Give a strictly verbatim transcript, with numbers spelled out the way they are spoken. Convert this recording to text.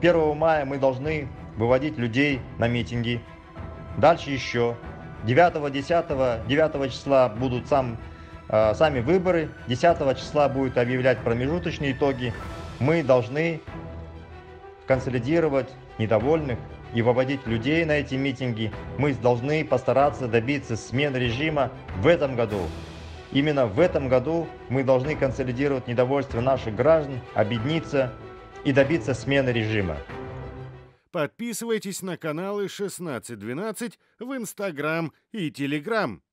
первого мая мы должны выводить людей на митинги. Дальше еще. девятого, десятого, девятого числа будут сам, э, сами выборы. десятого числа будет объявлять промежуточные итоги. Мы должны консолидировать недовольных и выводить людей на эти митинги. Мы должны постараться добиться смены режима в этом году. Именно в этом году мы должны консолидировать недовольство наших граждан, объединиться и добиться смены режима. Подписывайтесь на каналы шестнадцать двенадцать в Инстаграм и Телеграм.